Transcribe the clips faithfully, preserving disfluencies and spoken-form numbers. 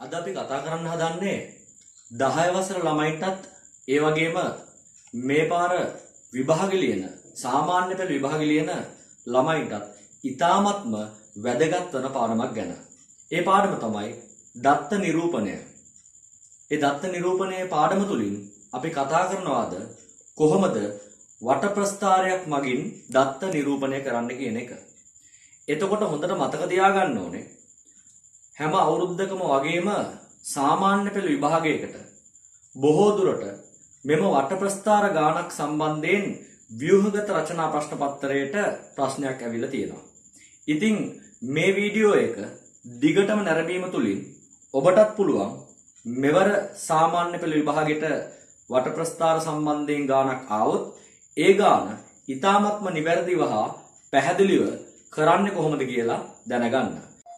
අද අපි කතා කරන්න හදන්නේ දහය වසර ළමයින්ටත් ඒ වගේම මේ පාර විභාගෙ ලියන සාමාන්‍ය පෙළ විභාගෙ ලියන ළමයින්ටත් ඉතාමත්ම වැදගත් වන පාඩමක් ගැන. ඒ පාඩම තමයි දත්ත නිරූපණය. ඒ දත්ත නිරූපණයේ පාඩම තුලින් අපි කතා කරනවාද කොහොමද වට ප්‍රස්ථාරයක් මගින් දත්ත නිරූපණය කරන්න කියන එක. එතකොට හොඳට මතක තියාගන්න ඕනේ හැම අවුරුද්දකම වගේම සාමාන්‍ය පෙළ විභාගයකට බොහෝ දුරට මෙම වට ප්‍රස්ථාර ගානක් සම්බන්ධයෙන් ව්‍යුහගත රචනා ප්‍රශ්න පත්‍රයට ප්‍රශ්නයක් ඇවිල්ලා තියෙනවා. ඉතින් මේ වීඩියෝ එක දිගටම නැරඹීම තුලින් ඔබටත් පුළුවන් මෙවර සාමාන්‍ය පෙළ විභාගයට වට ප්‍රස්ථාර සම්බන්ධයෙන් ගානක් ආවොත් ඒ ගාන ඉතාමත්ම නිවැරදිව හා පැහැදිලිව කරන්නේ කොහොමද කියලා දැනගන්න.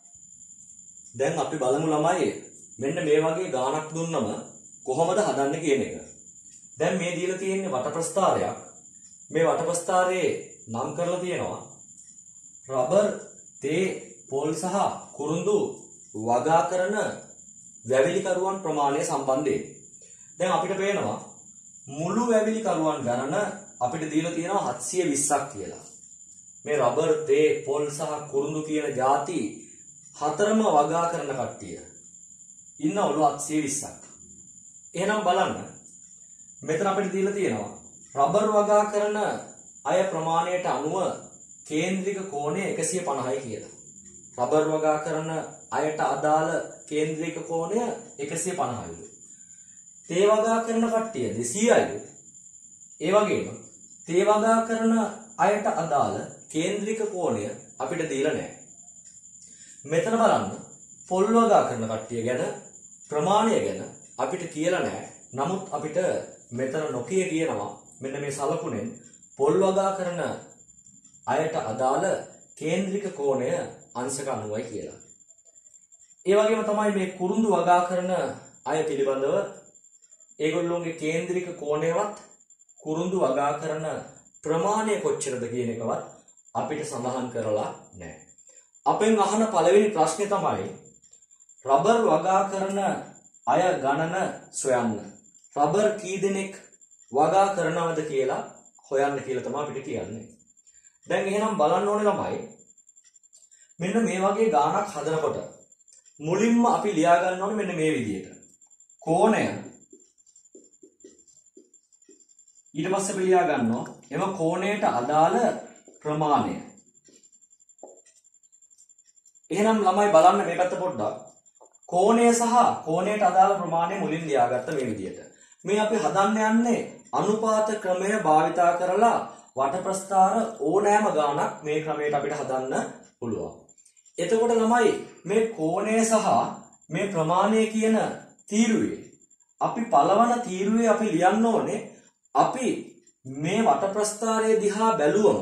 දැන් අපි බලමු ළමයි මෙන්න මේ වගේ ගානක් දුන්නම කොහොමද හදන්නේ කියන එක. දැන් මේ දීලා තියෙන්නේ වට ප්‍රස්ථාරයක්. මේ වට ප්‍රස්ථාරයේ නම් කරලා තියෙනවා රබර්, තේ, පොල් සහ කුරුඳු වගා කරන වැවිලි කරුවන් ප්‍රමාණය සම්බන්ධයෙන්. දැන් අපිට පේනවා මුළු වැවිලි කරුවන් ගණන අපිට දීලා තියෙනවා හත්සිය විස්සක් කියලා. මේ රබර්, තේ, පොල් සහ කුරුඳු කියන ಜಾති හතරම වගා කරන කට්ටිය ඉන්නවලු හත්සිය විස්සක්. එහෙනම් බලන්න මෙතන අපිට දීලා තියෙනවා රබර් වගා කරන අය ප්‍රමාණයට අනුව කේන්ද්‍රික කෝණය එකසිය පනහයි කියලා. රබර් වගා කරන අයට අදාළ කේන්ද්‍රික කෝණය එකසිය පනහයිලු. තේ වගා කරන කට්ටිය දෙසීයයිලු. ඒ වගේම තේ වගා කරන අයට අදාළ කේන්ද්‍රික කෝණය අපිට දීලා නැහැ. මෙතන බලන්න පොල් වගා කරන කට්ටිය ගැන ප්‍රමාණය ගැන අපිට කියලා නැහැ. නමුත් අපිට මෙතන නොකිය කියනවා මෙන්න මේ සලකුණෙන් පොල් වගා කරන අයට අදාළ කේන්ද්‍රික කෝණය අංශක අනූවයි කියලා. ඒ වගේම තමයි මේ කුරුඳු වගා කරන අය පිළිබඳව ඒගොල්ලෝගේ කේන්ද්‍රික කෝණයවත් කුරුඳු වගා කරන ප්‍රමාණය කොච්චරද කියන එකවත් අපිට සඳහන් කරලා නැහැ. අපෙන් අහන පළවෙනි ප්‍රශ්නේ තමයි රබර් වගා කරන අය ගණන සොයන්න. රබර් කී දෙනෙක් වගා කරනවද කියලා හොයන්න කියලා තමයි අපිට කියන්නේ. දැන් එහෙනම් බලන්න ඕනේ ළමයි මෙන්න මේ වගේ ගානක් හදනකොට මුලින්ම අපි ලියා ගන්න ඕනේ මෙන්න මේ විදිහට. කෝණය ඊට පස්සේ අපි ලියා ගන්නවා එම කෝණයට අදාළ ප්‍රමාණය. එහෙනම් ළමයි බලන්න මේ පැත්ත පොඩ්ඩක්. කෝණය සහ කෝණයට අදාළ ප්‍රමාණය මුලින් ලියාගත්ත මේ විදිහට. මේ අපි හදන්න යන්නේ අනුපාත ක්‍රමය භාවිතා කරලා වට ප්‍රස්ථාර ඕනෑම ගානක් මේ ක්‍රමයට අපිට හදන්න පුළුවන්. එතකොට ළමයි මේ කෝණය සහ මේ ප්‍රමාණය කියන තීරුවේ අපි පළවන තීරුවේ අපි ලියන්න ඕනේ අපි මේ වට ප්‍රස්ථාරයේ දිහා බැලුවම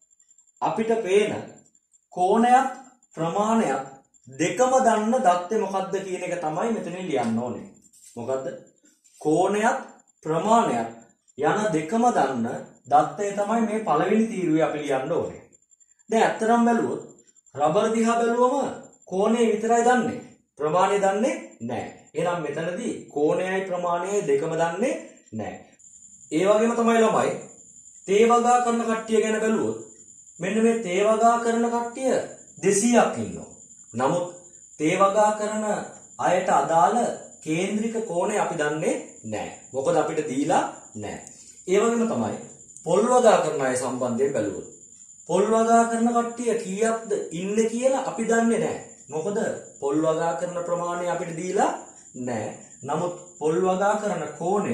අපිට පේන කෝණයත් ප්‍රමාණයත් දෙකම දන්න දත්තේ මොකද්ද කියන එක තමයි මෙතනින් ලියන්න ඕනේ. මොකද්ද? කෝණයත් ප්‍රමාණයත් යන දෙකම දන්න දත්තේ තමයි මේ පළවෙනි තීරුවේ අපි ලියන්න ඕනේ. දැන් ඇත්තටම බැලුවොත් රබර් දිහා බැලුවම කෝණය විතරයි දන්නේ. ප්‍රමාණය දන්නේ නැහැ. එහෙනම් මෙතනදී කෝණයයි ප්‍රමාණයයි දෙකම දන්නේ නැහැ. ඒ වගේම තමයි ළමයි තේ වගා කරන කට්ටිය ගැන බැලුවොත් මෙන්න මේ තේ වගා කරන කට්ටිය දෙසීයක් ඉන්නවා. නමුත් තේ වගා කරන අයට අදාළ කේන්ද්‍රික කෝණය අපි දන්නේ නැහැ. මොකද අපිට දීලා නැහැ. ඒ වගේම තමයි පොල් වගා කරන අය සම්බන්ධයෙන් බැලුවොත් පොල් වගා කරන කට්ටිය කීයක්ද ඉන්නේ කියලා අපි දන්නේ නැහැ. මොකද පොල් වගා කරන ප්‍රමාණය අපිට දීලා නැහැ. නමුත් පොල් වගා කරන කෝණය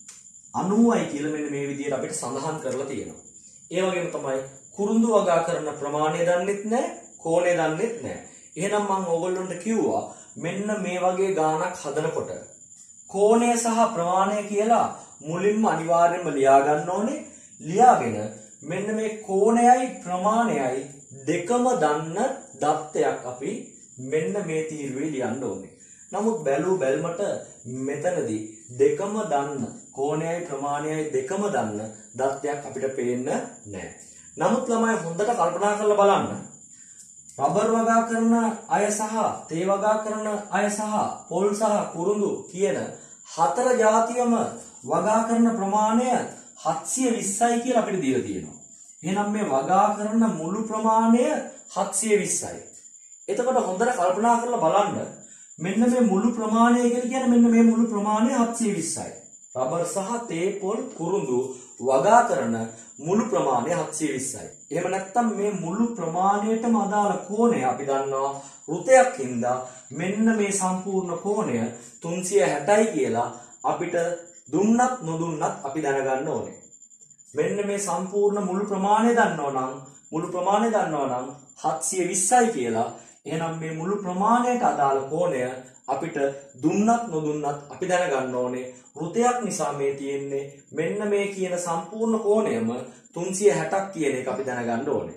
අනූවයි කියලා මෙන්න මේ විදිහට අපිට සඳහන් කරලා තියෙනවා. ඒ වගේම තමයි කුරුඳු වගා කරන ප්‍රමාණය දන්නෙත් නැහැ, කෝණය දන්නෙත් නැහැ. එහෙනම් මම ඕගොල්ලන්ට කිව්වා මෙන්න මේ වගේ ගානක් හදනකොට කෝණය සහ ප්‍රමාණය කියලා මුලින්ම අනිවාර්යයෙන්ම ලියා ගන්න ඕනේ. ලියාගෙන මෙන්න මේ කෝණයයි ප්‍රමාණයයි දෙකම දන්න දත්තයක් අපි මෙන්න මේ තීරුවේ ලියන්න ඕනේ. නමුත් බැලූ බැල්මට මෙතනදී දෙකම දන්න කෝණයයි ප්‍රමාණයයි දෙකම දන්න දත්තයක් අපිට පේන්න නැහැ. නමුත් ළමයි හොඳට කල්පනා කරලා බලන්න රබර් වගා කරන අය සහ තේ වගා කරන අය සහ පොල් සහ කුරුඳු කියන හතර જાතියම වගා කරන ප්‍රමාණය හත්සිය විස්සයි කියලා අපිට දීලා තියෙනවා. එහෙනම් මේ වගා කරන මුළු ප්‍රමාණය හත්සිය විස්සයි. එතකොට හොඳට කල්පනා කරලා බලන්න මෙන්න මේ මුළු ප්‍රමාණය කියලා කියන්නේ මෙන්න මේ මුළු ප්‍රමාණය හත්සිය විස්සයි. රබර් සහ තේ පොල් කුරුඳු වගා කරන මුළු ප්‍රමාණය හත්සිය විස්සයි. එහෙම නැත්නම් මේ මුළු ප්‍රමාණයටම අදාළ කෝණය අපි දන්නවා වෘතයක් හින්දා මෙන්න මේ සම්පූර්ණ කෝණය තුන්සිය හැටයි කියලා අපිට දුන්නත් නොදුන්නත් අපි දැනගන්න ඕනේ. මෙන්න මේ සම්පූර්ණ මුළු ප්‍රමාණය දන්නවා නම් මුළු ප්‍රමාණය දන්නවා නම් හත්සිය විස්සයි කියලා. එහෙනම් මේ මුළු ප්‍රමාණයට අදාළ කෝණය අපිට දුන්නත් නොදුන්නත් අපි දැනගන්න ඕනේ. වෘතයක් නිසා මේ තියෙන්නේ මෙන්න මේ කියන සම්පූර්ණ කෝණයම තුන්සිය හැටක් කියන එක අපි දැනගන්න ඕනේ.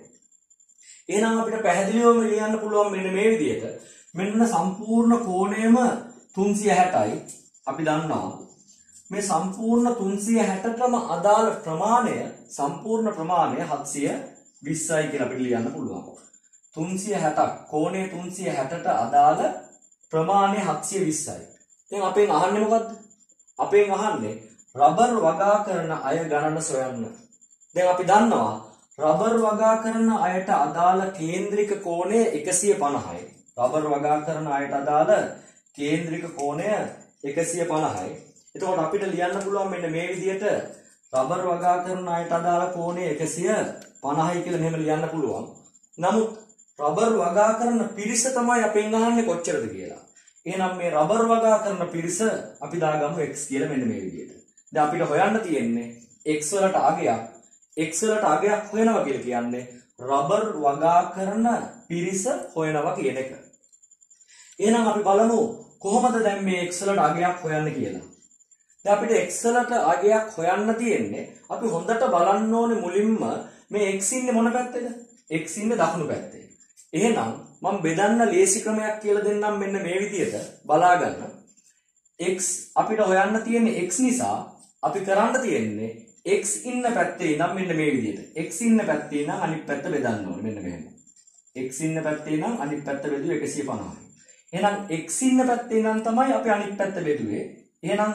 එහෙනම් අපිට පැහැදිලිවම ලියන්න පුළුවන් මෙන්න මේ විදිහට. මෙන්න සම්පූර්ණ කෝණයම තුන්සිය හැටයි. අපි දන්නවා මේ සම්පූර්ණ තුන්සිය හැටටම අදාළ ප්‍රමාණය සම්පූර්ණ ප්‍රමාණය හත්සිය විස්සයි කියලා අපිට ලියන්න පුළුවන්. තුන්සිය හැටක් කෝණය තුන්සිය හැටට අදාළ ප්‍රමාණය හත්සිය විස්සයි. දැන් අපෙන් අහන්නේ මොකද්ද? අපෙන් අහන්නේ රබර් වගා කරන අය ගණන සොයන්න. දැන් අපි දන්නවා රබර් වගා කරන අයට අදාළ කේන්ද්‍රික කෝණය එකසිය පනහයි. රබර් වගා කරන අයට අදාළ කේන්ද්‍රික කෝණය එකසිය පනහයි. එතකොට අපිට ලියන්න පුළුවන් මෙන්න මේ විදිහට රබර් වගා කරන අයට අදාළ කෝණය එකසිය පනහයි කියලා මෙහෙම ලියන්න පුළුවන්. නමුත් රබර් වගා කරන පිරිස තමයි අපෙන් අහන්නේ කොච්චරද කියලා. එහෙනම් මේ රබර් වගා කරන පිරිස අපි දාගමු x කියලා මෙන්න මේ විදිහට. දැන් අපිට හොයන්න තියෙන්නේ x වලට අගයක් x වලට අගයක් හොයනවා කියලා කියන්නේ රබර් වගා කරන පිරිස හොයනවා කියන එක. එහෙනම් අපි බලමු කොහොමද දැන් මේ x වලට අගයක් හොයන්න කියලා. දැන් අපිට x වලට අගයක් හොයන්න තියෙන්නේ අපි හොඳට බලන්න ඕනේ මුලින්ම මේ x ඉන්නේ මොන පැත්තේද? x ඉන්නේ දකුණු පැත්තේ. එහෙනම් මම බෙදන්න ලේසි ක්‍රමයක් කියලා දෙන්නම් මෙන්න මේ විදිහට බලා ගන්න. x අපිට හොයන්න තියෙන්නේ x නිසා අපි කරන්න තියෙන්නේ x ඉන්න පැත්තේ ඉඳන් මෙන්න මේ විදිහට. x ඉන්න පැත්තේ ඉඳන් අනිත් පැත්ත බෙදන්න ඕනේ මෙන්න මෙහෙම. x ඉන්න පැත්තේ ඉඳන් අනිත් පැත්ත බෙදුවේ එකසිය පනහයි. එහෙනම් x ඉන්න පැත්තේ ඉඳන් තමයි අපි අනිත් පැත්ත බෙදුවේ. එහෙනම්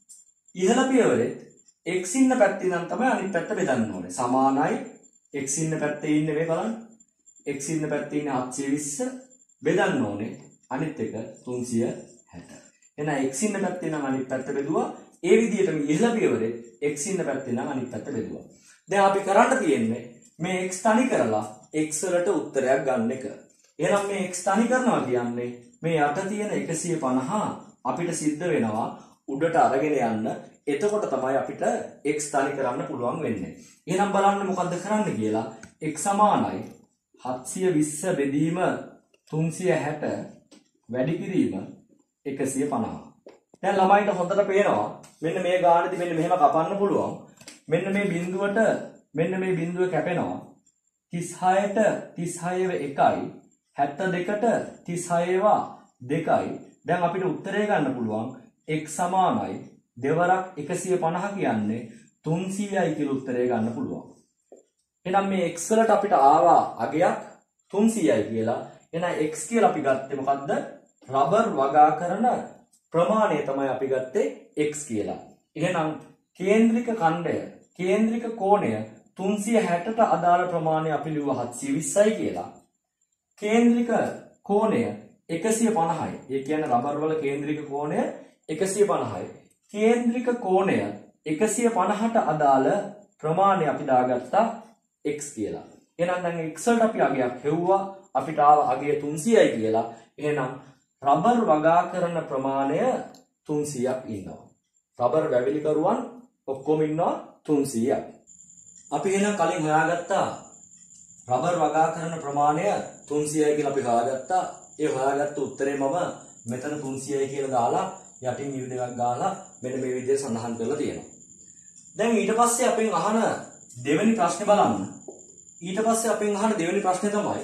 ඉහළ පියවරේ x ඉන්න පැත්තේ ඉඳන් තමයි අනිත් පැත්ත බෙදන්න ඕනේ. සමානයි x ඉන්න පැත්තේ ඉන්නේ මේ බලන්න. x ඉන්න පැත්තේ ඉන්නේ හත්සිය විස්ස බෙදන්න ඕනේ අනිත් එක තුන්සිය හැට. එහෙනම් x ඉන්න පැත්තේ නම් අනිත් පැත්ත බෙදුවා. ඒ විදිහටම ඉහළ පියවරේ x ඉන්න පැත්තේ නම් අනිත් පැත්ත බෙදුවා. දැන් අපි කරන්න තියෙන්නේ මේ x තනි කරලා x වලට උත්තරයක් ගන්න එක. එහෙනම් මේ x තනි කරනවා කියන්නේ මේ යට තියෙන එකසිය පනහ අපිට සිද්ධ වෙනවා උඩට අරගෙන යන්න. එතකොට තමයි අපිට x තනි කරන්න පුළුවන් වෙන්නේ. එහෙනම් බලන්න මොකද්ද කරන්න කියලා. x සමානයි හත්සිය විස්ස බෙදීම තුන්සිය හැට වැඩි කිරීම එකසිය පනහ. දැන් ළමයින්ට හොඳට පේනවා මෙන්න මේ ගානේදී මෙන්න මෙහෙම කපන්න පුළුවන්. මෙන්න මේ බිඳුවට මෙන්න මේ බිඳුව කැපෙනවා තිස් හයට තිස් හයව එකයි හැත්තෑ දෙකට තිස් හයව දෙකයි. දැන් අපිට උත්තරය ගන්න පුළුවන් x සමානයි දෙවරක් එකසිය පනහ කියන්නේ තුන්සීයයි කියලා උත්තරය ගන්න පුළුවන්. එහෙනම් මේ x වලට අපිට ආවා අගයක් තුන්සීයයි කියලා. එහෙනම් x කියලා අපි ගත්තේ මොකද්ද? රබර් වගා කරන ප්‍රමාණය තමයි අපි ගත්තේ x කියලා. එහෙනම් කේන්ද්‍රික ඛණ්ඩය කේන්ද්‍රික කෝණය තුන්සිය හැටට අදාළ ප්‍රමාණය අපි ලිව්වා හත්සිය විස්සයි කියලා. කේන්ද්‍රික කෝණය එකසිය පනහයි. ඒ කියන්නේ රබර් වල කේන්ද්‍රික කෝණය එකසිය පනහයි. කේන්ද්‍රික කෝණය එකසිය පනහට අදාළ ප්‍රමාණය අපි දාගත්තා x කියලා. එහෙනම් දැන් x වලට අපි අගයක් හෙව්වා. අපිට ආව අගය තුන්සීයයි කියලා. එහෙනම් රබර් වගා කරන ප්‍රමාණය තුන්සීයක් ඉන්නවා. රබර් වැවිලි කරුවන් ඔක්කොම ඉන්නවා තුන්සීයක්. අපි එහෙනම් කලින් හොයාගත්තා රබර් වගා කරන ප්‍රමාණය තුන්සීයයි කියලා අපි හොයාගත්තා. ඒ හොයාගත්ත උත්තරේ මම මෙතන තුන්සීයයි කියලා දාලා යටින් ඉරි දෙකක් ගාලා මෙන්න මේ විදිහට සඳහන් කරලා තියෙනවා. දැන් ඊට පස්සේ අපෙන් අහන දෙවෙනි ප්‍රශ්නේ බලන්න. ඊට පස්සේ අපෙන් අහන දෙවෙනි ප්‍රශ්නේ තමයි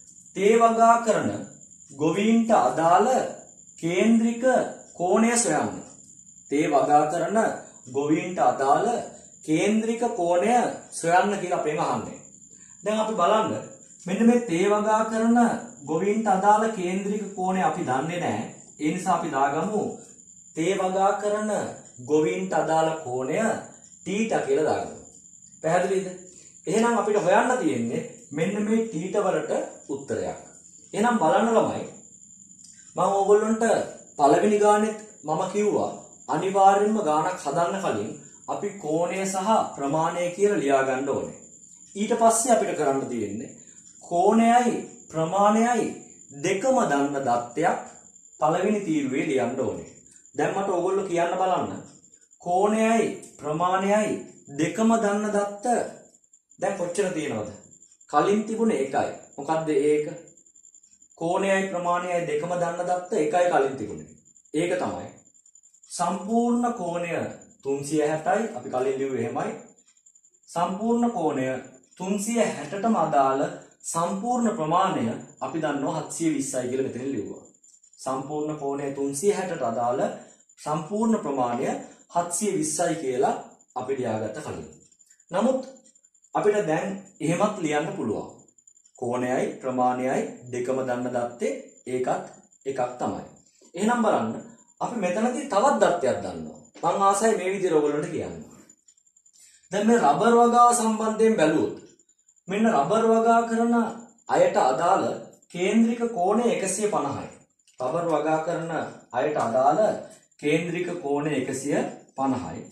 තේ වගා කරන ගොවීන්ට අදාළ කේන්ද්‍රික කෝණය සොයන්න. තේ වගා කරන ගොවීන්ට අදාළ කේන්ද්‍රික කෝණය සොයන්න කියලා අපෙන් අහන්නේ. දැන් අපි බලන්න මෙන්න මේ තේ වගා කරන ගොවීන්ට අදාළ කේන්ද්‍රික කෝණය අපි දන්නේ නැහැ. ඒ නිසා අපි දාගමු තේ වගා කරන ගොවීන්ට අදාළ කෝණය තීටා කියලා දාගමු. පැහැදිලිද? එහෙනම් අපිට හොයන්න තියෙන්නේ මෙන්න මේ තීටා වලට උත්තරයක්. එහෙනම් බලන්න ළමයි මම ඕගොල්ලන්ට පළවෙනි ගානෙත් මම කිව්වා අනිවාර්යයෙන්ම ගානක් හදන්න කලින් අපි කෝණය සහ ප්‍රමාණය කියලා ලියා ගන්න ඕනේ. ඊට පස්සේ අපිට කරන්න තියෙන්නේ කෝණයයි ප්‍රමාණයයි දෙකම දන්න දත්තයක් පළවෙනි තීරුවේ ලියන්න ඕනේ. දැන් මට ඕගොල්ලෝ කියන්න බලන්න කෝණයයි ප්‍රමාණයයි දෙකම දන්න දත්ත දැන් කොච්චර තියෙනවද? කලින් තිබුණේ එකයි. මොකද්ද ඒක? කෝණයයි ප්‍රමාණයයි දෙකම දන්න දත්ත එකයි කලින් තිබුණේ. ඒක තමයි සම්පූර්ණ කෝණය තුන්සිය හැටයි අපි කලින් ලිව්වේ එහෙමයි. සම්පූර්ණ කෝණය තුන්සිය හැටටම අදාළ සම්පූර්ණ ප්‍රමාණය අපි දන්නවා හත්සිය විස්සයි කියලා මෙතන ලිව්වා. සම්පූර්ණ කෝණය තුන්සිය හැටට අදාළ සම්පූර්ණ ප්‍රමාණය හත්සිය විස්සයි කියලා අපි ලියාගත්ත කලින්. නමුත් අපිට දැන් එහෙමත් ලියන්න පුළුවන්. කෝණයයි ප්‍රමාණයයි දෙකම දන්න දත්තේ ඒකත් එකක් තමයි. එහෙනම් බලන්න අපි මෙතනදී තවත් දත්තයක් දන්නවා. මම ආසයි මේ විදිහට ඔයගොල්ලන්ට කියන්න. දැන් මේ රබර් වගාව සම්බන්ධයෙන් බැලුවොත් මෙන්න රබර් වගා කරන අයට අදාළ කේන්ද්‍රික කෝණය එකසිය පනහයි. රබර් වගා කරන අයට අදාළ කේන්ද්‍රික කෝණය එකසිය පනහයි.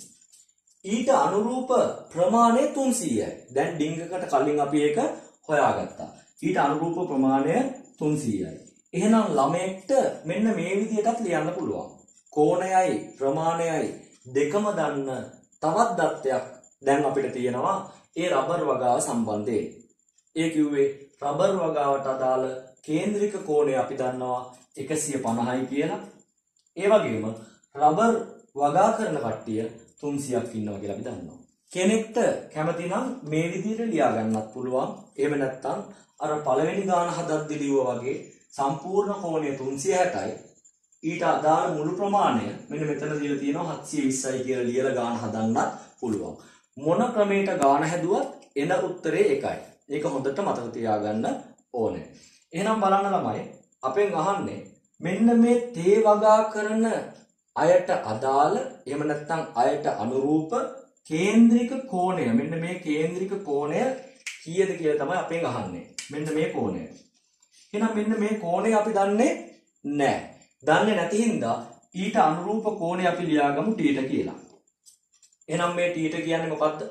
ඊට අනුරූප ප්‍රමාණය තුන්සීයයි. දැන් ඩිංගකට කලින් අපි ඒක හොයාගත්තා. ඊට අනුරූප ප්‍රමාණය තුන්සීයයි. එහෙනම් ළමයෙක්ට මෙන්න මේ විදිහටත් ලියන්න පුළුවන්. කෝණයයි ප්‍රමාණයයි දෙකම දන්න තවත් දත්තයක් දැන් අපිට තියෙනවා ඒ රබර් වගාව සම්බන්ධයෙන්. ඒ කිව්වේ රබර් වගාවට අදාළ කේන්ද්‍රික කෝණය අපි දන්නවා එකසිය පනහයි කියලා. ඒ වගේම රබර් වගා කරන කට්ටිය තුන්සියක් ඉන්නවා කියලා අපි දන්නවා. කෙනෙක්ට කැමති නම් මේ විදිහට ලියා ගන්නත් පුළුවන්. එහෙම නැත්නම් අර පළවෙනි ගාන හදද්දි ලිව්වා වගේ සම්පූර්ණ කෝණය තුන්සිය හැටයි ඊට අදාළ මුළු ප්‍රමාණය මෙන්න මෙතන දීලා තියෙනවා හත්සිය විස්සයි කියලා ලියලා ගාන හදන්නත් පුළුවන්. මොන ක්‍රමයකට ගාන හැදුවත් එන උත්තරේ එකයි. ඒක හොඳට මතක තියාගන්න ඕනේ. එහෙනම් බලන්න ළමයි අපෙන් අහන්නේ මෙන්න මේ තේ වගා කරන අයට අදාළ එහෙම නැත්නම් අයට අනුරූප කේන්ද්‍රික කෝණය මෙන්න මේ කේන්ද්‍රික කෝණය කීයද කියලා තමයි අපෙන් අහන්නේ. මෙන්න මේ කෝණය. එහෙනම් මෙන්න මේ කෝණය අපි දන්නේ නැහැ. දන්නේ නැති හින්දා ඊට අනුරූප කෝණය අපි ලියාගමු තීට කියලා. එහෙනම් මේ තීට කියන්නේ මොකද්ද?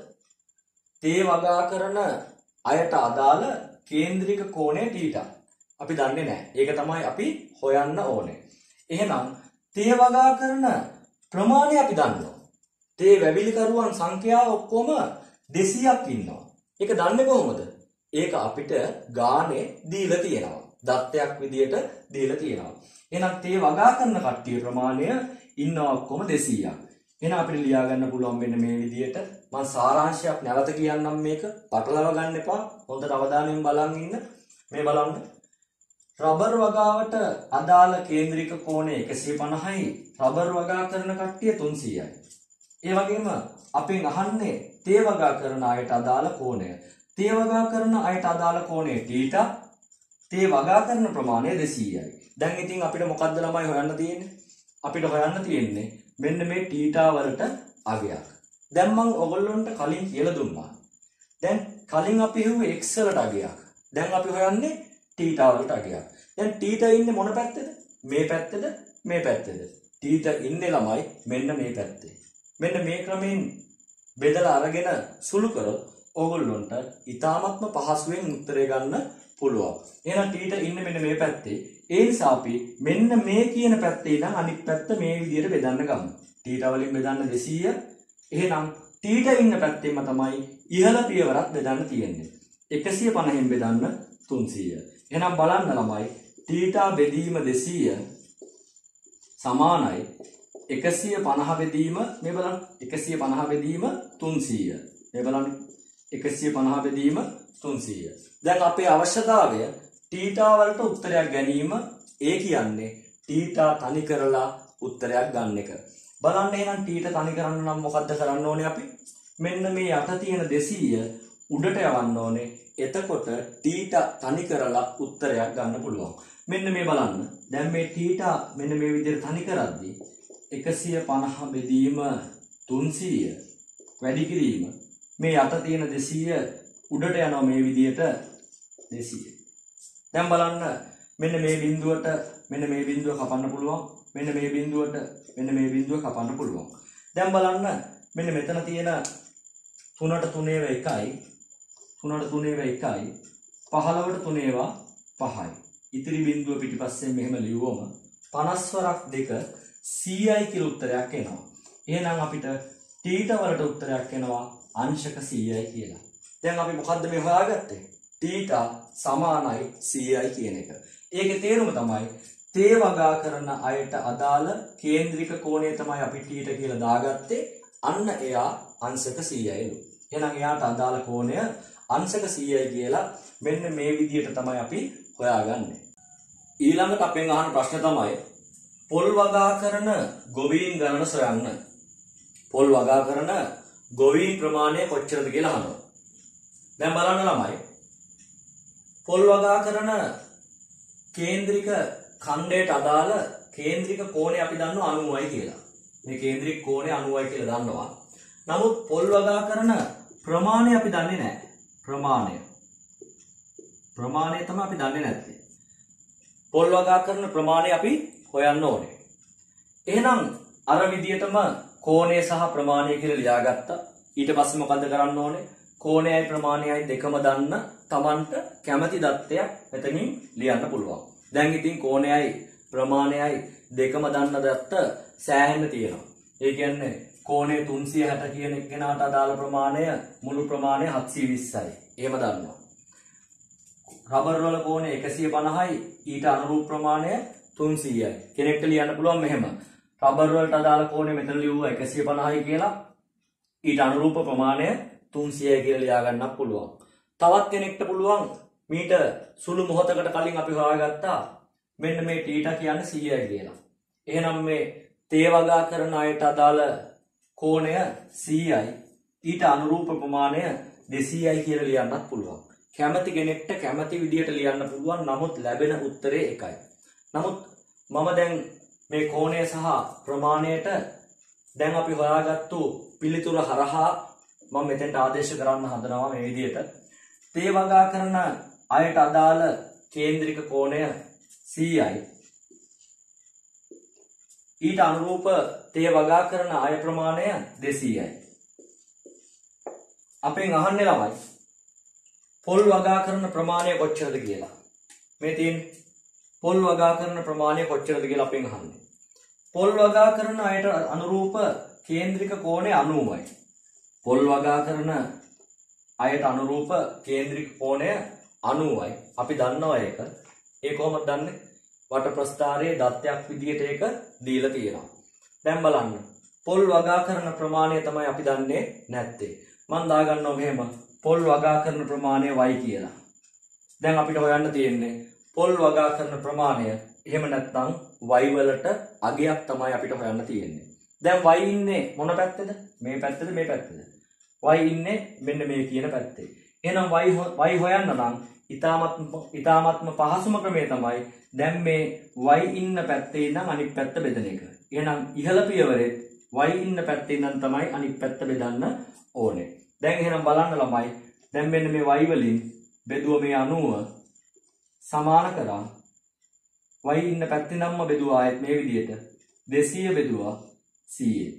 තේ වගා කරන අයට අදාළ කේන්ද්‍රික කෝණය තීට. අපි දන්නේ නැහැ. ඒක තමයි අපි හොයන්න ඕනේ. එහෙනම් තේ වගා කරන ප්‍රමාණය අපි දන්නවා. තේ වැවිලිකරුවන් සංඛ්‍යාව ඔක්කොම දෙසීයක් ඉන්නවා. ඒක දන්නේ කොහොමද? ඒක අපිට ගානේ දීලා තියෙනවා. දත්තයක් විදියට දීලා තියෙනවා. එහෙනම් තේ වගා කරන කට්ටිය ප්‍රමාණය ඉන්නවා ඔක්කොම දෙසීයක්. එහෙනම් අපිට ලියා ගන්න පුළුවන් මෙන්න මේ විදියට. මම සාරාංශයක් නැවත කියන්නම් මේක. පටලව ගන්න එපා. හොඳට අවධානයෙන් බලන් ඉන්න. මේ බලන්න. රබර් වගාවට අදාළ කේන්ද්‍රික කෝණය එකසිය පනහයි. රබර් වගා කරන කට්ටිය තුන්සීයයි. ඒ වගේම අපෙන් අහන්නේ තේ වගා කරන අයට අදාළ කෝණය. තේ වගා කරන අයට අදාළ කෝණය තීටා. තේ වගා කරන ප්‍රමාණය දෙසීයයි. දැන් ඉතින් අපිට මොකද්ද ළමයි හොයන්න තියෙන්නේ? අපිට හොයන්න තියෙන්නේ මෙන්න මේ තීටා වලට අගයක්. දැන් මම ඔයගොල්ලන්ට කලින් කියලා දුන්නා. දැන් කලින් අපි හිතුවේ x වලට අගයක්. දැන් අපි හොයන්නේ තීටා වලට අගයක්. දැන් තීටා ඉන්නේ මොන පැත්තේද? මේ පැත්තේද? මේ පැත්තේද? තීටා ඉන්නේ ළමයි මෙන්න මේ පැත්තේ. මෙන්න මේ ක්‍රමයෙන් බෙදලා අරගෙන සුළු කරොත් ඕගොල්ලොන්ට ඊටාත්ම පහසුවෙන් උත්තරය ගන්න පුළුවන්. එහෙනම් තීටා ඉන්නේ මෙන්න මේ පැත්තේ. ඒ නිසා අපි මෙන්න මේ කියන පැත්තේ ඉඳන් අනිත් පැත්ත මේ විදිහට බෙදන්න ගමු. තීටා වලින් බෙදන්න දෙසීය. එහෙනම් තීටා ඉන්න පැත්තෙම තමයි ඉහළ පියවරක් බෙදන්න තියෙන්නේ. එකසිය පනහෙන් බෙදන්න තුන්සීය. එහෙනම් බලන්න ළමයි තීටා බෙදීම දෙසීය සමානයි එකසිය පනහ බෙදීම මේ බලන්න එකසිය පනහ බෙදීම තුන්සීය. මේ බලන්න එකසිය පනහ බෙදීම තුන්සීය. දැන් අපේ අවශ්‍යතාවය තීටා වලට උත්තරයක් ගැනීම. ඒ කියන්නේ තීටා තනි කරලා උත්තරයක් ගන්න එක. බලන්න එහෙනම් තීටා තනි කරන්න නම් මොකද්ද කරන්න ඕනේ අපි? මෙන්න මේ යට තියෙන දෙසීය උඩට යවන්න ඕනේ. එතකොට ටීට තනි කරලා උත්තරයක් ගන්න පුළුවන්. මෙන්න මේ බලන්න. දැන් මේ ටීට මෙන්න මේ විදිහට තනි කරද්දී එකසිය පනහ බෙදීම තුන්සීය වැඩි කිරීම මේ යට තියෙන දෙසීය උඩට යනවා මේ විදිහට දෙසීය. දැන් බලන්න මෙන්න මේ බිඳුවට මෙන්න මේ බිඳුව කපන්න පුළුවන්. මෙන්න මේ බිඳුවට මෙන්න මේ බිඳුව කපන්න පුළුවන්. දැන් බලන්න මෙන්න මෙතන තියෙන තුනට තුනේව එකයි තුනට තුනේව එකයි පහළවට තුනේව පහයි. ඉතිරි බිඳුව පිටිපස්සෙන් මෙහෙම ලියුවම පනස් වරක් දෙක සීයයි කියලා උත්තරයක් එනවා. එහෙනම් අපිට ටීට වලට උත්තරයක් එනවා අංශක සීයයි කියලා. දැන් අපි මොකද්ද මේ හොයාගත්තේ? ටීට සමානයි සීයයි කියන එක. ඒකේ තේරුම තමයි තේ වගා කරන අයට අදාළ කේන්ද්‍රික කෝණය තමයි අපි ටීට කියලා දාගත්තේ. අන්න එයා අංශක සීයයිලු. එහෙනම් එයාට අදාළ කෝණය අංශක සීයයි කියලා මෙන්න මේ විදිහට තමයි අපි හොයාගන්නේ. ඊළඟට අපෙන් අහන ප්‍රශ්න තමයි පොල් වගා කරන ගොවීන් ගණන සොයන්න. පොල් වගා කරන ගොවීන් ප්‍රමාණය කොච්චරද කියලා අහනවා. දැන් බලන්න ළමයි. පොල් වගා කරන කේන්ද්‍රික ඛණ්ඩයට අදාළ කේන්ද්‍රික කෝණය අපි දන්නවා අනූවයි කියලා. මේ කේන්ද්‍රික කෝණය අනූවයි කියලා දන්නවා. නමුත් පොල් වගා කරන ප්‍රමාණය අපි දන්නේ නැහැ. ප්‍රමාණය. ප්‍රමාණය තමයි අපි දන්නේ නැත්තේ. පොල් වගා කරන ප්‍රමාණය අපි හොයන්න ඕනේ. එහෙනම් අර විදියටම කෝණය සහ ප්‍රමාණය කියලා ලියාගත්තා. ඊට පස්සේ මොකද්ද කරන්න ඕනේ? කෝණයයි ප්‍රමාණයයි දෙකම දන්න Tamanට කැමැති දත්තයක් මෙතනින් ලියන්න පුළුවන්. දැන් ඉතින් කෝණයයි ප්‍රමාණයයි දෙකම දන්න දත්ත සෑහෙන්න තියෙනවා. ඒ කියන්නේ කෝණය තුන්සිය හැට කියන කෙනාට අදාළ ප්‍රමාණය මුළු ප්‍රමාණය හත්සිය විස්සයි. එහෙම දන්නවා. රබර් වල කෝණය එකසිය පනහයි ඊට අනුරූප ප්‍රමාණය තුන්සීයයි. කෙනෙක්ට ලියන්න පුළුවන් මෙහෙම. රබර් වලට අදාළ කෝණය මෙතන ලියුවා එකසිය පනහයි කියලා. ඊට අනුරූප ප්‍රමාණය තුන්සීයයි කියලා ලියා ගන්නත් පුළුවන්. තවත් කෙනෙක්ට පුළුවන් මීට සුළු මොහොතකට කලින් අපි හොයාගත්තා මෙන්න මේ ටීට කියන්නේ සීයයි කියලා. එහෙනම් මේ තේ වගා කරන අයට අදාළ කෝණය සීයයි ඊට අනුරූප ප්‍රමාණය දෙසීයයි කියලා ලියන්නත් පුළුවන්. කැමති කෙනෙක්ට කැමති විදියට ලියන්න පුළුවන්. නමුත් ලැබෙන උත්තරේ එකයි. නමුත් මම දැන් මේ කෝණය සහ ප්‍රමාණයට දැන් අපි හොයාගත්තු පිළිතුර හරහා මම මෙතෙන්ට ආදේශ කරන්න හදනවා මේ විදියට. තේ වගා කරන අයට අදාළ කේන්ද්‍රික කෝණය සීයයි. ඊට අනුරූප තේ වගා කරන අය ප්‍රමාණය දෙසීයයි. අපෙන් අහන්නේ ළමයි පොල් වගා කරන ප්‍රමාණය කොච්චරද කියලා. මේ තියෙන පොල් වගා කරන ප්‍රමාණය කොච්චරද කියලා අපෙන් අහන්නේ. පොල් වගා කරන අයට අනුරූප කේන්ද්‍රික කෝණය අනූවයි. පොල් වගා කරන අයට අනුරූප කේන්ද්‍රික කෝණය අනූවයි. අපි දන්නවා ඒක. ඒ කොහොමද දන්නේ? වට ප්‍රස්ථාරයේ දත්තයක් විදියට ඒක දීලා තියෙනවා. දැන් බලන්න. පොල් වගා කරන ප්‍රමාණය තමයි අපි දන්නේ නැත්තේ. මම දාගන්නවා මෙහෙම පොල් වගා කරන ප්‍රමාණය y කියලා. දැන් අපිට හොයන්න තියෙන්නේ පොල් වගා කරන ප්‍රමාණය. එහෙම නැත්නම් y වලට අගයක් තමයි අපිට හොයන්න තියෙන්නේ. දැන් y ඉන්නේ මොන පැත්තේද? මේ පැත්තේද මේ පැත්තේද? y ඉන්නේ මෙන්න මේ කියන පැත්තේ. එහෙනම් y y හොයන්න නම් ඊ타මත්ම ඊ타මත්ම පහසුම ක්‍රමය තමයි දැන් මේ y ඉන්න පැත්තේ ඉඳන් අනිත් පැත්ත බෙදන එක. එහෙනම් ඉහළ පියවරේ y ඉන්න පැත්තේ ඉඳන් තමයි අනිත් පැත්ත බෙදන්න ඕනේ. දැන් එහෙනම් බලන්න ළමයි දැන් මෙන්න මේ y වලින් බෙදුව මේ අනූව සමාන කරා y ඉන්න පැත්තේ නම්ම බෙදුවා ආයෙත් මේ විදිහට දෙසීය බෙදුවා සීය.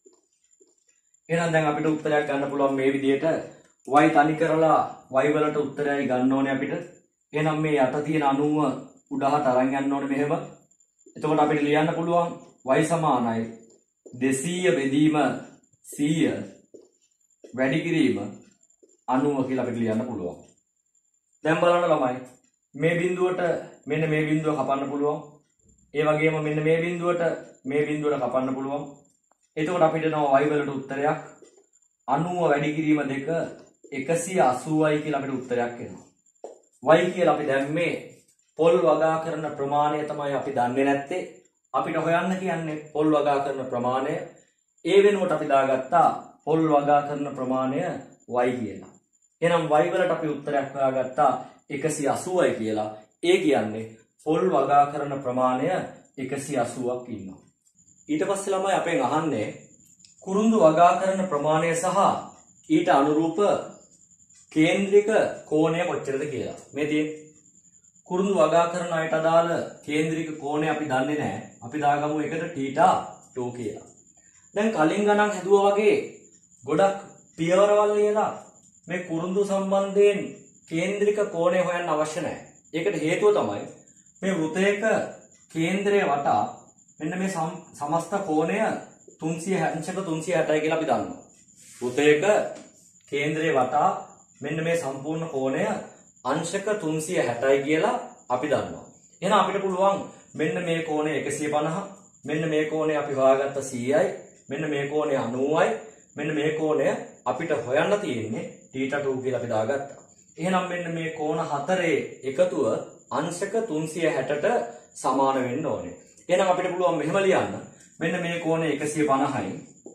එහෙනම් දැන් අපිට උත්තරයක් ගන්න පුළුවන් මේ විදිහට y තනි කරලා y වලට උත්තරයයි ගන්න ඕනේ අපිට. එහෙනම් මේ යට තියෙන අනූව උඩහට අරන් යන්න ඕනේ මෙහෙම. එතකොට අපිට ලියන්න පුළුවන් y සමානයි දෙසීය බෙදීම සීය වැඩි කිරීම අනූව කියලා අපිට ලියන්න පුළුවන්. දැන් බලන්න ළමයි මේ බිඳුවට මෙන්න මේ බිඳුව කපන්න පුළුවන්. ඒ වගේම මෙන්න මේ බිඳුවට මේ බිඳුවට කපන්න පුළුවන්. එතකොට අපිට එනවා y වලට උත්තරයක් අනූව වැඩි කිරීම දෙක එකසිය අසූවයි කියලා අපිට උත්තරයක් එනවා. y කියලා අපි දැම්මේ පොල් වගා කරන ප්‍රමාණය තමයි අපි දන්නේ නැත්තේ. අපිට හොයන්න කියන්නේ පොල් වගා කරන ප්‍රමාණය. ඒ වෙනුවට අපි දාගත්තා පොල් වගා කරන ප්‍රමාණය y කියලා. එහෙනම් y වලට අපි උත්තරයක් හොයාගත්තා එකසිය අසූවයි කියලා. ඒ කියන්නේ පොල් වගාකරන ප්‍රමාණය එකසිය අසූවක් ඉන්නවා. ඊට පස්සේ ළමයි අපෙන් අහන්නේ කුරුඳු වගාකරන ප්‍රමාණය සහ ඊට අනුරූප කේන්ද්‍රික කෝණය කොච්චරද කියලා. මේ තියෙන්නේ කුරුඳු වගාකරන අයට අදාළ කේන්ද්‍රික කෝණය අපි දන්නේ නැහැ. අපි දාගමු එකට θ two කියලා. දැන් කලින් ගණන් හැදුවා වගේ ගොඩක් පියවරවල් ලියලා මේ කුරුඳු සම්බන්ධයෙන් කේන්ද්‍රික කෝණය හොයන්න අවශ්‍ය නැහැ. ඒකට හේතුව තමයි මේ වෘතයක කේන්ද්‍රය වටා මෙන්න මේ සමස්ත කෝණය තුන්සිය අංශක තුන්සිය හැටයි කියලා අපි දන්නවා. වෘතයක කේන්ද්‍රය වටා මෙන්න මේ සම්පූර්ණ කෝණය අංශක තුන්සිය හැටයි කියලා අපි දන්නවා. එහෙනම් අපිට පුළුවන් මෙන්න මේ කෝණය එකසිය පනහ, මෙන්න මේ කෝණය අපි හොයාගත්ත සීයයි, මෙන්න මේ කෝණය අනූවයි, මෙන්න මේ කෝණය අපිට හොයන්න තියෙන්නේ θ two කියලා අපි දාගත්තා. එහෙනම් මෙන්න මේ කෝණ හතරේ එකතුව අංශක තුන්සිය හැටට සමාන වෙන්න ඕනේ. එහෙනම් අපිට පුළුවන් මෙහෙම ලියන්න. මෙන්න මේ කෝණය එකසිය පනහයි.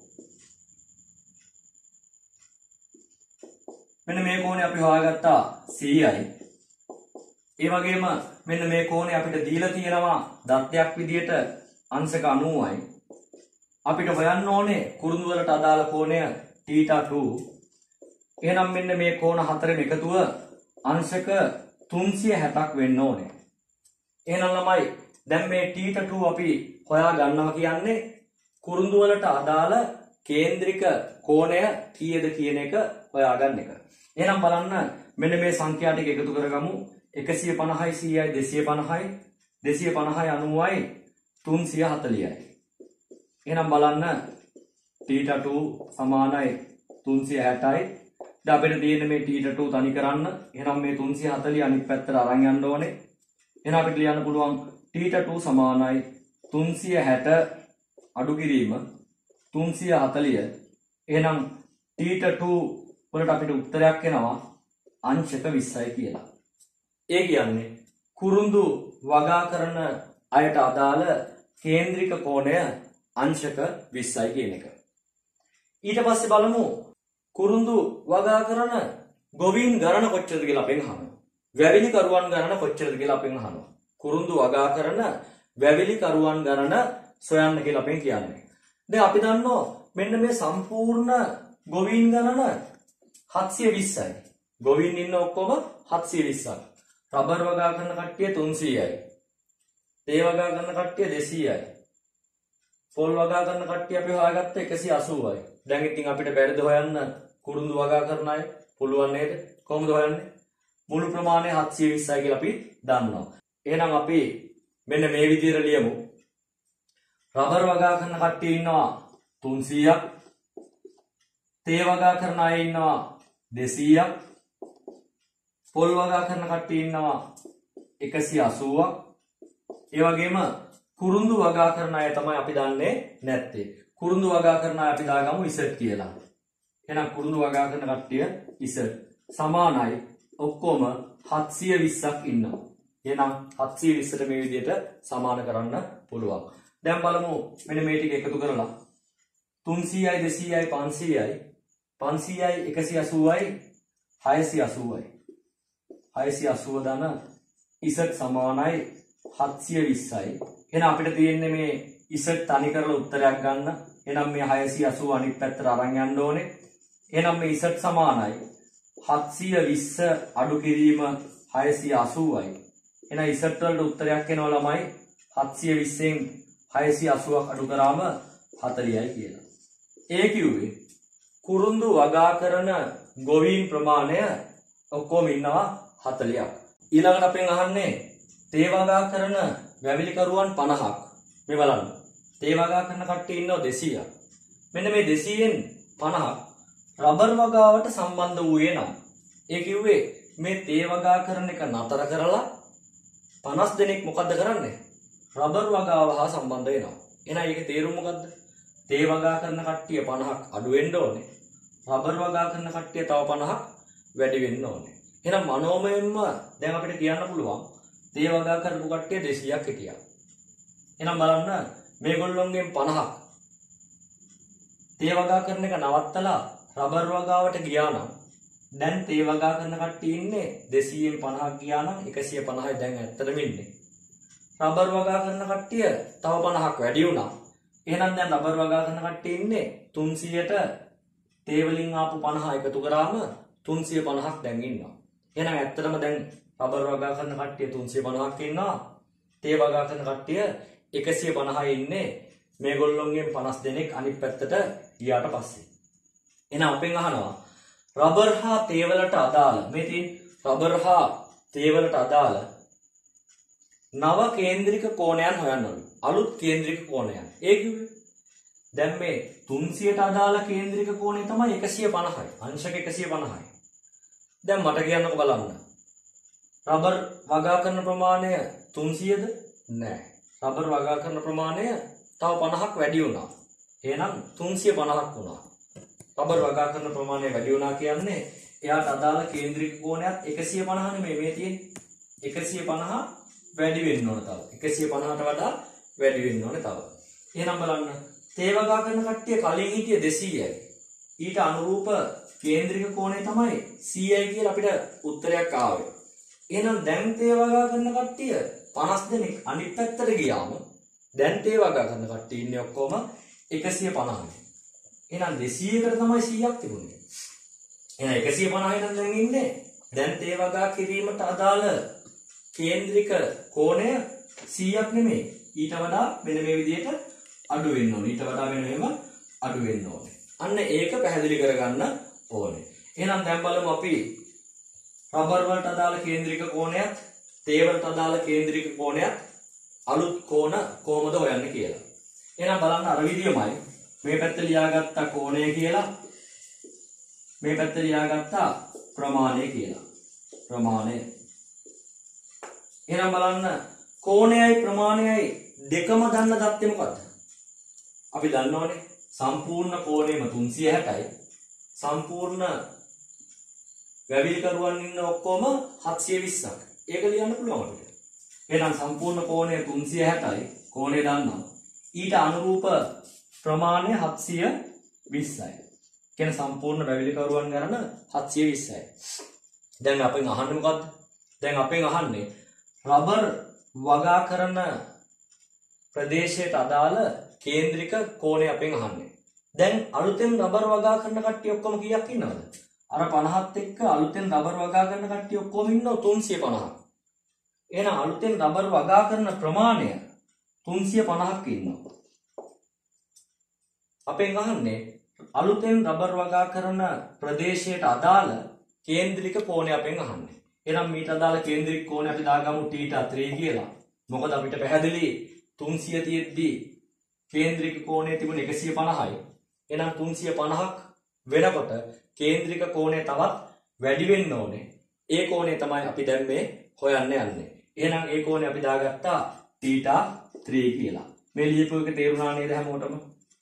මෙන්න මේ කෝණය අපි හොයාගත්තා සීයයි. ඒ වගේම මෙන්න මේ කෝණය අපිට දීලා තියෙනවා දත්තයක් විදියට අංශක අනූවයි. අපිට හොයන්න ඕනේ කුරුඳු වලට අදාළ කෝණය θ two. එහෙනම් මෙන්න මේ කෝණ හතරෙම එකතුව අංශක තුන්සිය හැටක් වෙන්න ඕනේ. එහෙනම් ළමයි දැන් මේ θ two අපි හොයා ගන්නවා කියන්නේ කුරුඳු වලට අදාළ කේන්ද්‍රික කෝණය කීයද කියන එක හොයාගන්න එක. එහෙනම් බලන්න මෙන්න මේ සංඛ්‍යා ටික එකතු කරගමු. එකසිය පනහයි සීයයි දෙසිය පනහයි දෙසිය පනහයි අනූවයි තුන්සිය හතලිහයි. එහෙනම් බලන්න θ two සමානයි තුන්සිය හැටයි. දැන් අපිට තියෙන මේ θ two තනි කරන්න. එහෙනම් මේ තුන්සිය හතලිහ අනිත් පැත්තට අරන් යන්න ඕනේ. එහෙනම් අපිට ලියන්න පුළුවන් θ two සමානයි තුන්සිය හැට අඩු කිරීම තුන්සිය හතලිහ. එහෙනම් θ two වලට අපිට උත්තරයක් එනවා අංශක විස්සයි කියලා. ඒ කියන්නේ කුරුඳු වගා කරන අයට අදාළ කේන්ද්‍රික කෝණය අංශක විස්සයි කියන එක. ඊට පස්සේ බලමු කුරුඳු වගා කරන ගොවීන් ගණන කොච්චරද කියලා අපෙන් අහනවා. වැවිලි කරුවන් ගණන කොච්චරද කියලා අපෙන් අහනවා. කුරුඳු වගා කරන වැවිලි කරුවන් ගණන සොයන්න කියලා අපෙන් කියන්නේ. දැන් අපි දන්නවා මෙන්න මේ සම්පූර්ණ ගොවීන් ගණන හත්සිය විස්සයි. ගොවීන් ඉන්න ඔක්කොම හත්සිය විස්සක්. රබර් වගා කරන කට්ටිය තුන්සීයයි. තේ වගා කරන කට්ටිය දෙසීයයි. පොල් වගා කරන කට්ටිය අපි හොයාගත්ත එකසිය අසූවයි. දැන් ඉතින් අපිට බැරිද හොයන්න කුරුඳු වගා කරන අය? පුළුවන් නේද? කොහොමද හොයන්නේ? මුළු ප්‍රමාණය හත්සිය විස්සයි කියලා අපි දන්නවා. එහෙනම් අපි මෙන්න මේ විදිහට ලියමු. රබර් වගා කරන කට්ටිය ඉන්නවා තුන්සීයක්. තේ වගා කරන අය ඉන්නවා දෙසීයක්. පොල් වගා කරන කට්ටිය ඉන්නවා එකසිය අසූවක්. ඒ වගේම කුරුඳු වගා කරන අය තමයි අපි දන්නේ නැත්තේ. කුරුඳු වගා කරන අය අපි දාගමු ඉසට් කියලා. එහෙනම් කුරුඳු වගා කරන කට්ටිය ඉසට් සමානයි ඔක්කොම හත්සිය විස්සක් ඉන්නවා. එහෙනම් හත්සිය විස්සට මේ විදිහට සමාන කරන්න පුළුවන්. දැන් බලමු මෙන්න මේ ටික එකතු කරලා තුන්සීයයි දෙසීයයි පන්සීයයි පන්සීයයි එකසිය අසූවයි හයසිය අසූවයි. හයසිය අසූව දන ඉසට් සමානයි හත්සිය විස්සයි. එහෙනම් අපිට තියෙන්නේ මේ ඉසට් තනි කරලා උත්තරයක් ගන්න. එහෙනම් මේ හයසිය අසූව අනිත් පැත්තට අරන් යන්න ඕනේ. එහෙනම් මේ ඉසට් සමානයි හත්සිය විස්ස අඩු කිරීම හයසිය අසූවයි. එහෙනම් ඉසට් වලට උත්තරයක් එනවා ළමයි හත්සිය විස්සෙන් හයසිය අසූවක් අඩු කරාම හතලිහයි කියලා. ඒ කිව්වේ කුරුඳු වගා කරන ගොවීන් ප්‍රමාණය ඔක්කොම ඉන්නවා හතලිහක්. ඊළඟට අපෙන් අහන්නේ තේ වගා කරන වැවිලිකරුවන් පනහක්. මේ බලන්න. තේ වගා කරන කට්ටිය ඉන්නවා දෙසීයක්. මෙන්න මේ දෙසීයෙන් පනහක් රබර් වගාවට සම්බන්ධ වූයේ නම් ඒ කිව්වේ මේ තේ වගා කරන එක නතර කරලා පනස් දෙනෙක් මොකද්ද කරන්නේ? රබර් වගාව හා සම්බන්ධ වෙනවා. එහෙනම් ඒකේ තේරුම මොකද්ද? තේ වගා කරන කට්ටිය පනහක් අඩු වෙන්න ඕනේ. රබර් වගා කරන කට්ටිය තව පනහක් වැඩි වෙන්න ඕනේ. එහෙනම් මනෝමයෙන්ම දැන් අපිට කියන්න පුළුවන් තේ වගා කරපු කට්ටිය දෙසීයක් හිටියා. එහෙනම් බලන්න මේගොල්ලොන්ගෙන් පනහක් තේ වගා කරන එක නවත්තලා රබර් වගාවට ගියා නම් දැන් තේ වගා කරන කට්ටිය ඉන්නේ දෙසීයෙන් පනහක් ගියා නම් එකසිය පනහයි දැන් ඇත්තටම ඉන්නේ. රබර් වගා කරන කට්ටිය තව පනහක් වැඩි වුණා. එහෙනම් දැන් රබර් වගා කරන කට්ටිය ඉන්නේ තුන්සියයට තේ වලින් ආපු පනහ එකතු කරාම තුන්සිය පනහක් දැන් ඉන්නවා. එහෙනම් ඇත්තටම දැන් රබර් වගා කරන කට්ටිය තුන්සිය පනහක් ඉන්නවා. තේ වගා කරන කට්ටිය එකසිය පනහයි ඉන්නේ. මේගොල්ලොන්ගෙන් පනස් දෙනෙක් අනිත් පැත්තට ගියාට පස්සේ. එහෙනම් අපෙන් අහනවා රබර් හා තේ වලට අදාළ මේ තියෙන රබර් හා තේ වලට අදාළ නව කේන්ද්‍රික කෝණයන් හොයන්නලු. අලුත් කේන්ද්‍රික කෝණයන්. ඒ කිව්වේ දැන් මේ තුන්සියට අදාළ කේන්ද්‍රික කෝණය තමයි එකසිය පනහයි. අංශක එකසිය පනහයි. දැන් මට කියන්නකො බලන්න. රබර් වගා කරන ප්‍රමාණය තුන්සියද? නෑ. රබර් වගා කරන ප්‍රමාණය තව පනහක් වැඩි වුණා. එහෙනම් තුන්සිය පනහක් වුණා. රබර් වගා කරන ප්‍රමාණය වැඩි වුණා කියන්නේ එයාට අදාළ කේන්ද්‍රික කෝණයත් එකසිය පනහ නෙමෙයි මේ තියෙන්නේ. එකසිය පනහ වැඩි වෙන්න ඕන තව. එකසිය පනහට වඩා වැඩි වෙන්න ඕනේ තව. එහෙනම් බලන්න තේ වගා කරන කට්ටිය කලින් හිටියේ දෙසීයයි. ඊට අනුරූප කේන්ද්‍රික කෝණය තමයි සීයයි කියලා අපිට උත්තරයක් ආවේ. එහෙනම් දැන් තේ වගා කරන කට්ටිය පනස් දෙනෙක් අනිත් පැත්තට ගියාම දැන් තේ වගා කරන කට්ටිය ඉන්නේ ඔක්කොම එකසිය පනහයි. එහෙනම් දෙසීයකට තමයි සීයක් තිබුණේ. එහෙනම් එකසිය පනහයි නම් දැන් ඉන්නේ. දැන් තේ වගා කිරීමට අදාළ කේන්ද්‍රික කෝණය සීයක් නෙමෙයි. ඊට වඩා මෙන්න මේ විදිහට අඩු වෙන්න ඕනේ. ඊට වඩා මෙන්න මෙහෙම අඩු වෙන්න ඕනේ. අන්න ඒක පැහැදිලි කරගන්න ඕනේ. එහෙනම් දැන් බලමු අපි රබර් වලට අදාළ කේන්ද්‍රික කෝණයත් තේ වලට අදාළ කේන්ද්‍රික කෝණයත් අලුත් කෝණ කොහොමද හොයන්නේ කියලා. එහෙනම් බලන්න අර විදියමයි මේ පැත්තේ ලියාගත්ත කෝණය කියලා මේ පැත්තේ ලියාගත්ත ප්‍රමාණය කියලා. ප්‍රමාණය. එහෙනම් බලන්න කෝණයයි ප්‍රමාණයයි දෙකම දන්න தත්ත්වය මොකද්ද? අපි දන්නවනේ සම්පූර්ණ කෝණයම තුන්සිය හැටයි. සම්පූර්ණ වැවිලිකරුවන් ඉන්න ඔක්කොම හත්සිය විස්සක්. ඒක ලියන්න පුළුවන් අපිට. එහෙනම් සම්පූර්ණ කෝණය තුන්සිය හැටයි. කෝණය දන්නවා. ඊට අනුරූප ප්‍රමාණය හත්සිය විස්සයි. කියන්නේ සම්පූර්ණ වැවිලිකරුවන් ගණන හත්සිය විස්සයි. දැන් අපෙන් අහන්නේ මොකද්ද? දැන් අපෙන් අහන්නේ රබර් වගා කරන ප්‍රදේශයට අදාළ කේන්ද්‍රික කෝණය අපෙන් අහන්නේ. දැන් අලුතෙන් රබර් වගා කරන කට්ටිය ඔක්කොම කීයක් ඉන්නවද? අර පනහත් එක්ක අලුතෙන් රබර් වගා කරන කට්ටිය ඔක්කොම ඉන්නව තුන්සිය පනහක්. එහෙනම් අලුතෙන් රබර් වගා කරන ප්‍රමාණය තුන්සිය පනහක් ඉන්නවා. අපෙන් අහන්නේ අලුතෙන් රබර් වගා කරන ප්‍රදේශයට අදාළ කේන්ද්‍රික කෝණය අපෙන් අහන්නේ. එහෙනම් මීට අදාළ කේන්ද්‍රික කෝණය අපි දාගමු θ ත්‍රී කියලා. මොකද අපිට පැහැදිලි තුන්සිය තියෙද්දි කේන්ද්‍රික කෝණය තිබුණ එකසිය පනහයි. එහෙනම් තුන්සිය පනහක් වෙනකොට කේන්ද්‍රික කෝණය තවත් වැඩි වෙන්න ඕනේ. ඒ කෝණය තමයි අපි දැන් මේ හොයන්න යන්නේ. එහෙනම් ඒ කෝණය අපි දාගත්තා θ ත්‍රී කියලා. මේ ලියපු එක තේරුණා නේද හැමෝටම?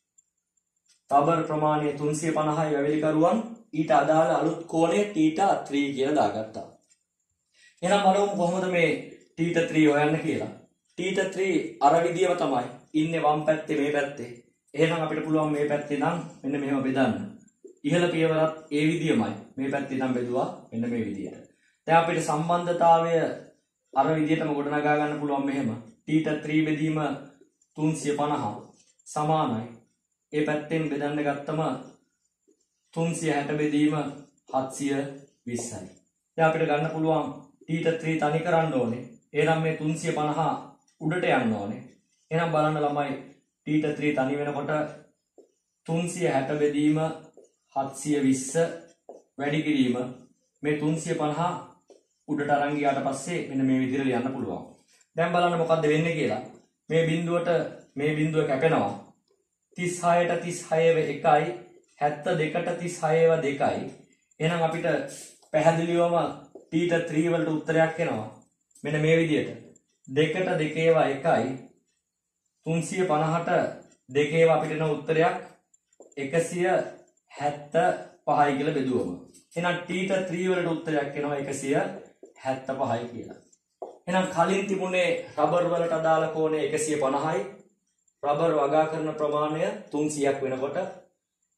රබර් ප්‍රමාණය තුන්සිය පනහයි වැවිලිකරුවන් ඊට අදාළ අලුත් කෝණය θ ත්‍රී කියලා දාගත්තා. එහෙනම් බලමු කොහොමද මේ θ ත්‍රී හොයන්න කියලා. θ ත්‍රී අර විදියම තමයි ඉන්නේ වම් පැත්තේ මේ පැත්තේ. එහෙනම් අපිට පුළුවන් මේ පැත්තේ නම් මෙන්න මෙහෙම බෙදන්න. ඉහළ පියවරත් ඒ විදියමයි. මේ පැත්තේ නම් බෙදුවා මෙන්න මේ විදියට. දැන් අපිට සම්බන්ධතාවය අර විදියටම ගොඩනගා ගන්න පුළුවන් මෙහෙම. θ ත්‍රී බෙදීම තුන්සිය පනහ සමානයි. ඒ පැත්තෙන් බෙදන්න ගත්තම තුන්සිය හැට බෙදීම හත්සිය විස්සයි. දැන් අපිට ගන්න පුළුවන් θ ත්‍රී තනි කරන්න ඕනේ. එහෙනම් මේ තුන්සිය පනහ උඩට යන්න ඕනේ. එහෙනම් බලන්න ළමයි θ ත්‍රී තනි වෙනකොට තුන්සිය හැට බෙදීම හත්සිය විස්ස වැඩි කිරීම මේ තුන්සිය පනහ උඩට අරන් ගියාට පස්සේ මෙන්න මේ විදිහට ලියන්න පුළුවන්. දැන් බලන්න මොකද්ද වෙන්නේ කියලා. මේ බිඳුවට මේ බිඳුව කැපෙනවා. තිස් හයට තිස් හය එකයි හැත්තෑ දෙකට තිස් හය දෙකයි. එහෙනම් අපිට පැහැදිලිවම θ ත්‍රී වලට උත්තරයක් එනවා. මෙන්න මේ විදිහට. දෙකට දෙකේව එකයි තුන්සිය පනහට දෙකේව අපිට එන උත්තරයක් එකසිය හැත්තෑ පහයි කියලා බෙදුවම. එහෙනම් θ ත්‍රී වලට උත්තරයක් එනවා එකසිය හැත්තෑ පහයි කියලා. එහෙනම් කලින් තිබුණේ රබර් වලට අදාළ කෝණය එකසිය පනහයි. රබර් වගා කරන ප්‍රමාණය තුන්සියක් වෙනකොට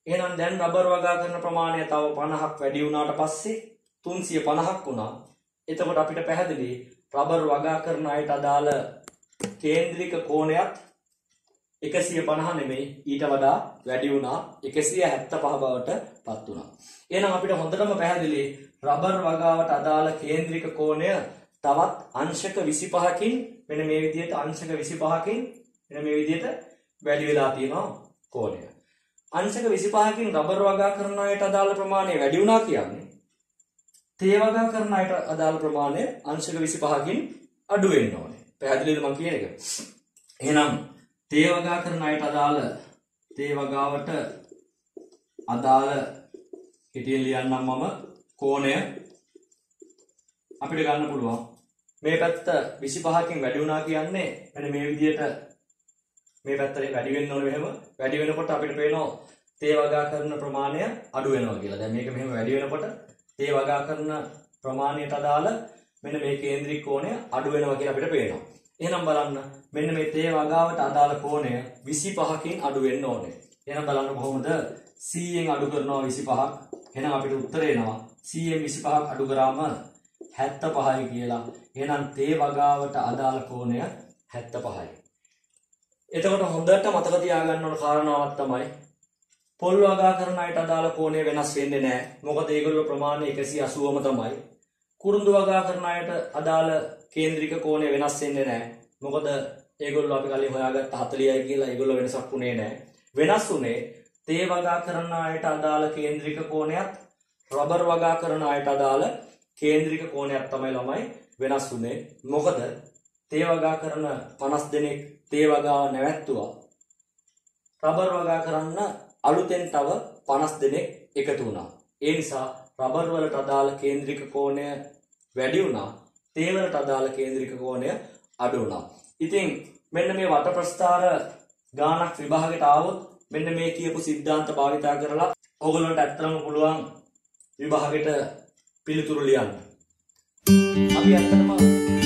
එහෙනම් දැන් රබර් වගා කරන ප්‍රමාණය තව පනහක් වැඩි වුණාට පස්සේ තුන්සිය පනහක් වුණා. එතකොට අපිට පැහැදිලි රබර් වගා කරන අයට අදාළ කේන්ද්‍රික කෝණයත් එකසිය පනහ නෙමෙයි ඊට වඩා වැඩි වුණා එකසිය හැත්තෑ පහ බවට පත් වුණා. එහෙනම් අපිට හොඳටම පැහැදිලි රබර් වගාවට අදාළ කේන්ද්‍රික කෝණය තවත් අංශක විසිපහකින් මෙන්න මේ විදිහට අංශක විසිපහකින් මෙන්න මේ විදිහට වැඩි වෙලා තියෙනවා කෝණය. අංශක විසිපහකින් රබර් වගා කරන අයට අදාළ ප්‍රමාණය වැඩි වුණා කියන්නේ තේ වගා කරන අයට අදාළ ප්‍රමාණය අංශක විසිපහකින් අඩු වෙන්න ඕනේ. පැහැදිලිද මම කියන එක? එහෙනම් තේ වගා කරන අයට අදාළ තේ වගාවට අදාළ හිතින් ලියන්නම් මම කෝණය අපිට ගන්න පුළුවන්. මේ පැත්ත විසිපහකින් වැඩි වුණා කියන්නේ මෙන්න මේ විදිහට මේ පැත්තට වැඩි වෙන්න ඕනේ මෙහෙම. වැඩි වෙනකොට අපිට පේනවා තේ වගා කරන ප්‍රමාණය අඩු වෙනවා කියලා. දැන් මේක මෙහෙම වැඩි වෙනකොට තේ වගා කරන ප්‍රමාණයට අදාළ මෙන්න මේ කේන්ද්‍රික කෝණය අඩු වෙනවා කියලා අපිට පේනවා. එහෙනම් බලන්න මෙන්න මේ තේ වගාවට අදාළ කෝණය විසිපහකින් අඩු වෙන්න ඕනේ. එහෙනම් බලන්න කොහොමද සීයෙන් අඩු කරනවා විසිපහක්. එහෙනම් අපිට උත්තරේ එනවා සීයෙන් විසිපහක් අඩු කරාම හැත්තෑ පහයි කියලා. එහෙනම් තේ වගාවට අදාළ කෝණය හැත්තෑ පහයි. එතකොට හොඳට මතක තියාගන්න ඕන කාරණාවක් තමයි පොල් වගා කරන අයට අදාළ කෝණය වෙනස් වෙන්නේ නැහැ. මොකද ඒගොල්ලෝ ප්‍රමාණය එකසිය අසූවම තමයි. කුරුඳු වගා කරන අයට අදාළ කේන්ද්‍රික කෝණය වෙනස් වෙන්නේ නැහැ. මොකද ඒගොල්ලෝ අපි කලින් හොයාගත්ත හතලියයි කියලා ඒගොල්ලෝ වෙනසක් වුණේ නැහැ. වෙනස් වුණේ තේ වගා කරන අයට අදාළ කේන්ද්‍රික කෝණයත් රබර් වගා කරන අයට අදාළ කේන්ද්‍රික කෝණයක් තමයි ළමයි වෙනස් වුණේ. මොකද තේ වගා කරන පනස් දෙනෙක් තේ වගාව නැවැත්තුවා. රබර් වගා කරන්න අලුතෙන් තව පනස් දෙනෙක් එකතු වුණා. ඒ නිසා රබර් වලට අදාළ කේන්ද්‍රික කෝණය වැඩි වුණා. තේ වලට අදාළ කේන්ද්‍රික කෝණය අඩු වුණා. ඉතින් මෙන්න මේ වට ප්‍රස්ථාර ගානක් විභාගයට ආවොත් මෙන්න මේ කියපු સિદ્ધාන්ත භාවිතා කරලා ඕගොල්ලන්ට ඇත්තටම පුළුවන් විභාගයට පිළිතුරු ලියන්න. අපි ඇත්තටම